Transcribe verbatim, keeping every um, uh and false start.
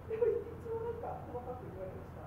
でも一応なんか細かく言われました。